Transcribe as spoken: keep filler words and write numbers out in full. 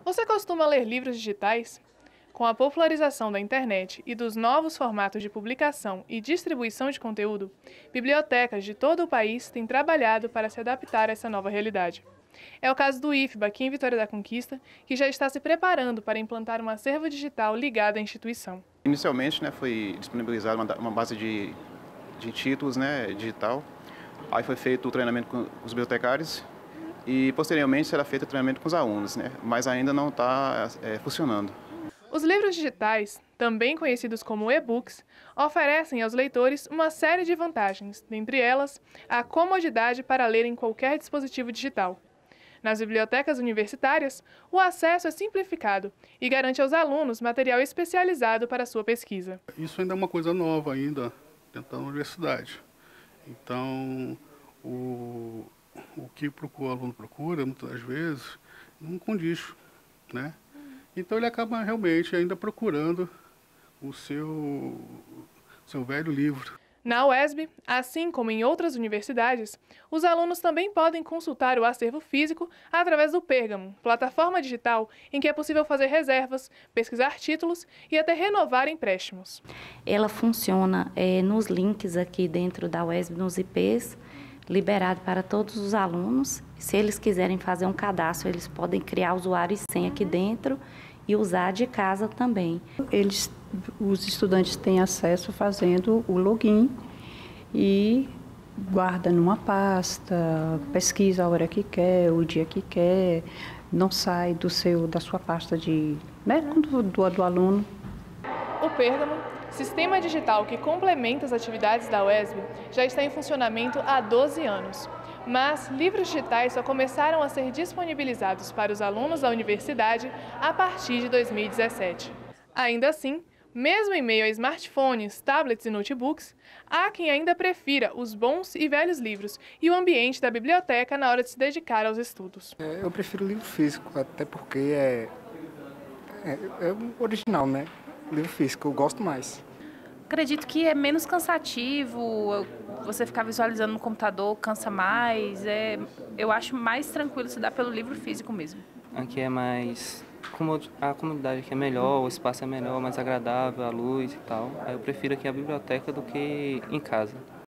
Você costuma ler livros digitais? Com a popularização da internet e dos novos formatos de publicação e distribuição de conteúdo, bibliotecas de todo o país têm trabalhado para se adaptar a essa nova realidade. É o caso do I F B A, aqui em Vitória da Conquista, que já está se preparando para implantar um acervo digital ligado à instituição. Inicialmente, né, foi disponibilizada uma, uma base de, de títulos, né, digital. Aí foi feito o treinamento com os bibliotecários e, posteriormente, será feito o treinamento com os alunos, né, mas ainda não está é, funcionando. Os livros digitais, também conhecidos como e-books, oferecem aos leitores uma série de vantagens, dentre elas, a comodidade para ler em qualquer dispositivo digital. Nas bibliotecas universitárias, o acesso é simplificado e garante aos alunos material especializado para sua pesquisa. Isso ainda é uma coisa nova ainda dentro da universidade. Então, o, o que o aluno procura, muitas vezes, não condiz, né? Então ele acaba realmente ainda procurando o seu, seu velho livro. Na U E S B, assim como em outras universidades, os alunos também podem consultar o acervo físico através do Pérgamo, plataforma digital em que é possível fazer reservas, pesquisar títulos e até renovar empréstimos. Ela funciona é, nos links aqui dentro da U E S B, nos I Ps, liberado para todos os alunos. Se eles quiserem fazer um cadastro, eles podem criar usuário e senha aqui dentro e usar de casa também. Eles, os estudantes têm acesso fazendo o login e guarda numa pasta, pesquisa a hora que quer, o dia que quer, não sai do seu, da sua pasta de, né, do, do, do aluno. O Pérgamo, sistema digital que complementa as atividades da U E S B, já está em funcionamento há doze anos. Mas livros digitais só começaram a ser disponibilizados para os alunos da universidade a partir de dois mil e dezessete. Ainda assim, mesmo em meio a smartphones, tablets e notebooks, há quem ainda prefira os bons e velhos livros e o ambiente da biblioteca na hora de se dedicar aos estudos. É, eu prefiro o livro físico, até porque é, é, é original, né? O livro físico eu gosto mais. Acredito que é menos cansativo, você ficar visualizando no computador cansa mais, é, eu acho mais tranquilo se dar pelo livro físico mesmo. Aqui é mais, a comunidade aqui é melhor, o espaço é melhor, mais agradável, a luz e tal. Aí eu prefiro aqui a biblioteca do que em casa.